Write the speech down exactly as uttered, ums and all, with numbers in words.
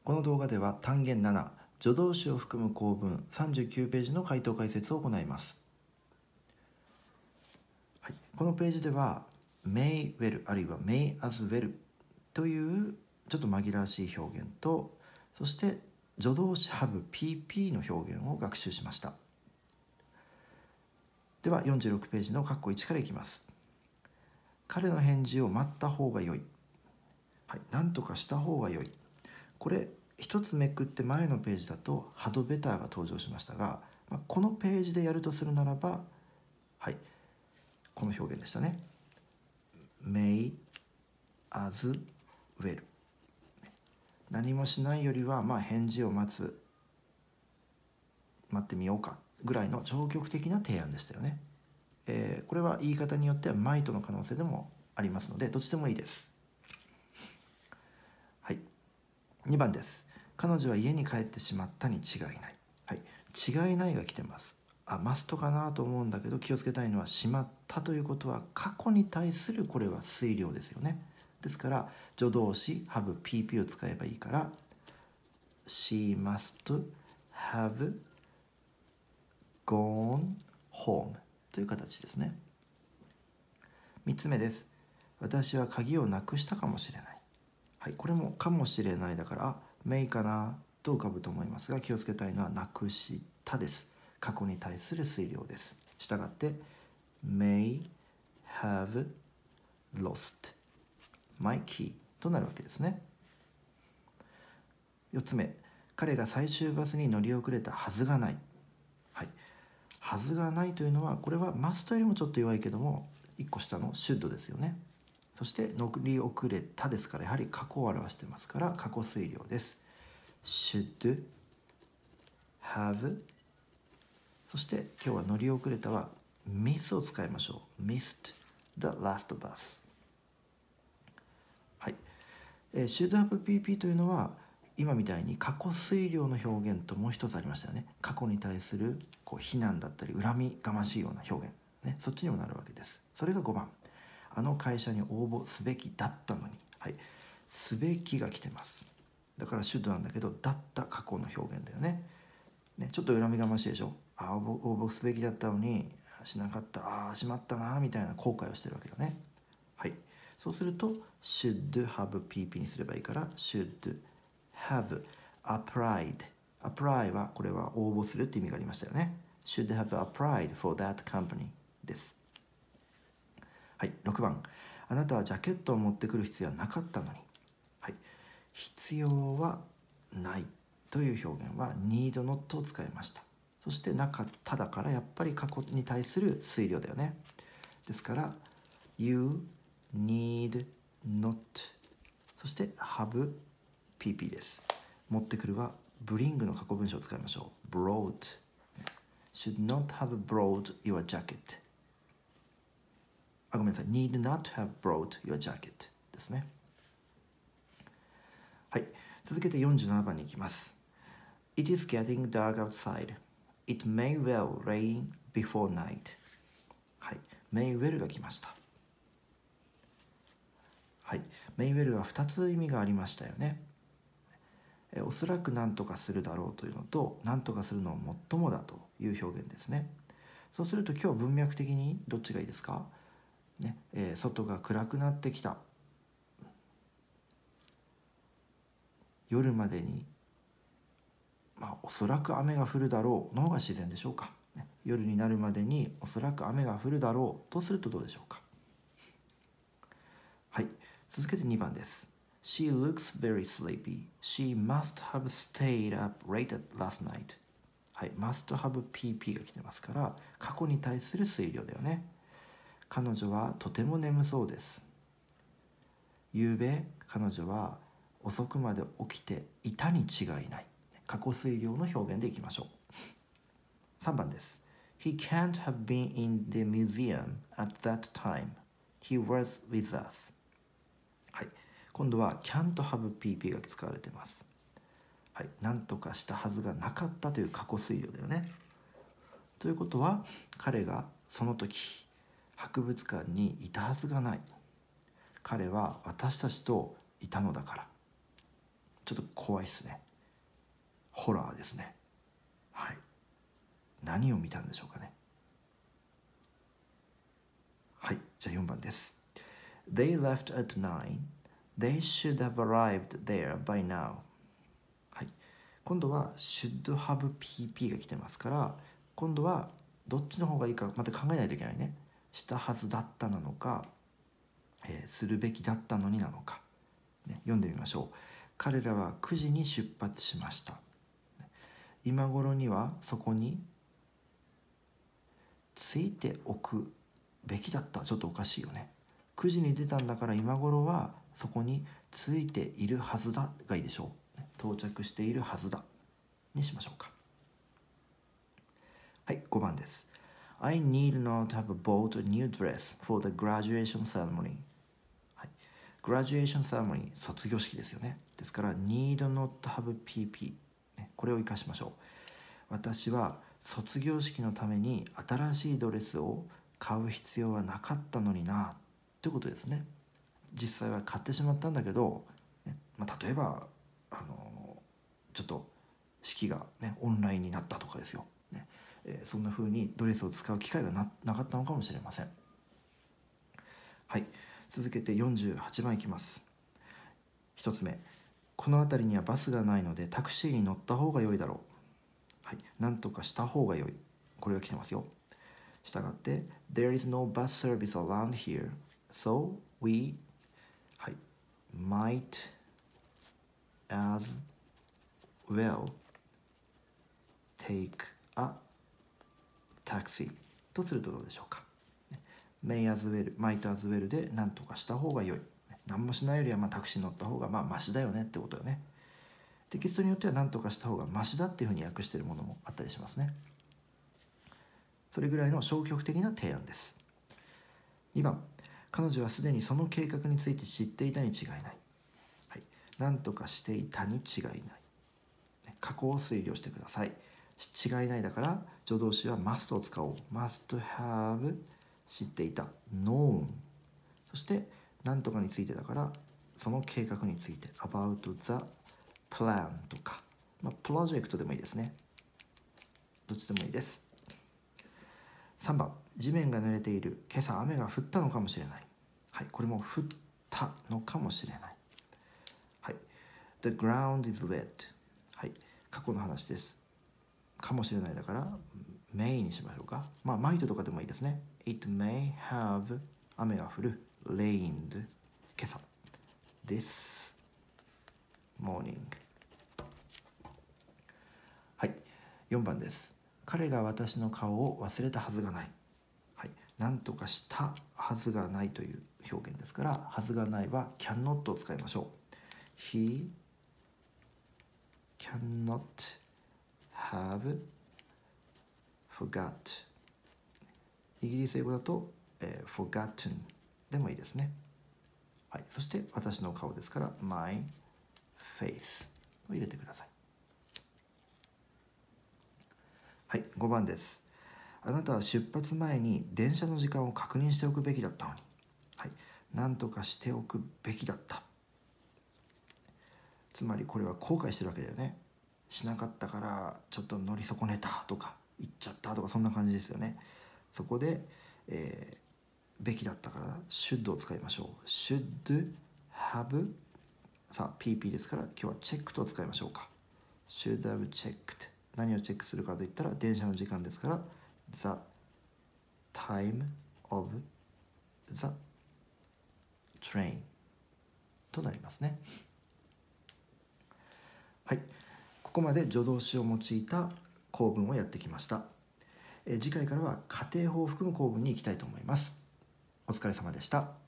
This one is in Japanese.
この動画では単元なな、助動詞を含む構文さんじゅうきゅうページの回答解説を行います。はい、このページでは may well あるいは may as well というちょっと紛らわしい表現と、そして助動詞 have ピーピー の表現を学習しました。ではよんじゅうろくページの括弧いちからいきます。彼の返事を待った方が良い。はい、なんとかした方が良い。これ一つめくって前のページだと had better が登場しましたが、まあ、このページでやるとするならば、はい、この表現でしたね。may as well。何もしないよりは、まあ、返事を待つ、待ってみようかぐらいの消極的な提案でしたよね。えー、これは言い方によっては might の可能性でもありますので、どっちでもいいです。はい、にばんです。彼女は家に帰ってしまったに違いない。はい、違いないが来てます。あ、マストかなと思うんだけど、気をつけたいのはしまったということは過去に対するこれは推量ですよね。ですから助動詞 have ピーピー を使えばいいから She must have gone home という形ですね。みっつめです。私は鍵をなくしたかもしれない。はい、これもかもしれないだから、あ、may かなと浮かぶと思いますが、気をつけたいのはなくしたです。過去に対する推量です。したがって may have lost my key となるわけですね。よっつめ、彼が最終バスに乗り遅れたはずがない。はい、はずがないというのは、これは must よりもちょっと弱いけどもいっこ下の should ですよね。そして乗り遅れたですから、やはり過去を表してますから過去推量です。should have、 そして今日は乗り遅れたは miss を使いましょう。 missed the last bus。 はい、えー、should have ピーピー というのは今みたいに過去推量の表現ともう一つありましたよね。過去に対するこう非難だったり恨みがましいような表現、ね、そっちにもなるわけです。それがごばん、あの会社に応募すべきだったのに、はい、すべきが来てます。だからshouldなんだけど、だった過去の表現だよね。ね、ちょっと恨みがましいでしょ。あ、応募、応募すべきだったのにしなかった、あ、しまったなみたいな後悔をしてるわけだね。はい、そうすると should have ピーピー にすればいいから should have applied。 apply はこれは応募するって意味がありましたよね。 should have applied for that company です。はい、ろくばん、あなたはジャケットを持ってくる必要はなかったのに。はい、必要はないという表現は need not を使いました。そしてなかっただからやっぱり過去に対する推量だよね。ですから you need not、 そして have ピーピー です。持ってくるは bring の過去分詞を使いましょう。 brought should not have brought your jacket。あ、ごめんなさい。need not have brought your jacket ですね。はい。続けてよんじゅうななばんに行きます。It is getting dark outside. It may well rain before night. はい。may well が来ました。はい。may well はふたつ意味がありましたよね。えおそらく何とかするだろうというのと、何とかするのを最もだという表現ですね。そうすると今日は文脈的にどっちがいいですか？ねえー、外が暗くなってきた。夜までに、まあ、おそらく雨が降るだろうの方が自然でしょうか、ね、夜になるまでにおそらく雨が降るだろうとするとどうでしょうか。はい、続けてにばんです。She looks very sleepy. She must have stayed up late last night. はい、must have ピーピー が来てますから過去に対する推量だよね。彼女はとても眠そうです。ゆうべ彼女は遅くまで起きていたに違いない。過去推量の表現でいきましょう。さんばんです。He can't have been in the museum at that time. He was with us. はい、今度は can't have ピーピー が使われています。はい、何とかしたはずがなかったという過去推量だよね。ということは彼がその時博物館にいたはずがない。彼は私たちといたのだから。 ちょっと怖いっすね。ホラーですね。はい。何を見たんでしょうかね。はい、じゃあよんばんです。They left at nine. They should have arrived there by now. はい。今度は should have ピーピー が来てますから、今度はどっちの方がいいかまた考えないといけないね。したはずだったなのか、えー、するべきだったのになのか、ね、読んでみましょう。彼らはくじに出発しました。今頃にはそこについておくべきだった。ちょっとおかしいよね。くじに出たんだから今頃はそこについているはずだがいいでしょう。到着しているはずだにしましょうか。はい、ごばんです。I need not have bought a new dress for the graduation ceremony. はい、graduation ceremony 卒業式ですよね。ですから need not have ピーピー、ね、これを生かしましょう。私は卒業式のために新しいドレスを買う必要はなかったのになということですね。実際は買ってしまったんだけど、ね、まあ、例えばあのちょっと式が、ね、オンラインになったとかですよ、ねえー、そんな風にドレスを使う機会が な, なかったのかもしれません。はい、続けてよんじゅうはちばんいきます。ひとつめ、この辺りにはバスがないのでタクシーに乗った方が良いだろう。はい、なんとかした方が良い。これが来てますよ。したがって There is no bus service around here, so we、はい、might as well take a taxi とするとどうでしょうか。may as well, might as well で何とかした方が良い。何もしないよりはまあタクシーに乗った方がまあマシだよねってことよね。テキストによっては何とかした方がマシだっていうふうに訳しているものもあったりしますね。それぐらいの消極的な提案です。にばん、彼女はすでにその計画について知っていたに違いない。はい、何とかしていたに違いない。過去を推理をしてください。違いないだから助動詞は must を使おう。must have 知っていた known。 そして何とかについてだからその計画について about the plan とか、まあ、プロジェクトでもいいですね。どっちでもいいです。さんばん、地面が濡れている。今朝雨が降ったのかもしれない。はい、これも降ったのかもしれない。はい、The ground is wet。はい、過去の話です。かもしれないだから may にしましょうか。まあ might とかでもいいですね。It may have 雨が降る rained 今朝 this morning。 はい、よんばんです。彼が私の顔を忘れたはずがない。はい、何とかしたはずがないという表現ですから、はずがないは cannot を使いましょう。He cannot have forgot。 イギリス英語だと、えー、forgotten でもいいですね。はい、そして私の顔ですから my face を入れてください。はい、ごばんです。あなたは出発前に電車の時間を確認しておくべきだったのに。はい、何とかしておくべきだった。つまりこれは後悔してるわけだよね。しなかったからちょっと乗り損ねたとか行っちゃったとかそんな感じですよね。そこで、えー、べきだったから should を使いましょう。should have、 さあ ピーピー ですから今日は checked を使いましょうか。should have checked、 何をチェックするかといったら電車の時間ですから the time of the train となりますね。はい、ここまで助動詞を用いた構文をやってきました。え次回からは家庭法を含む構文に行きたいと思います。お疲れ様でした。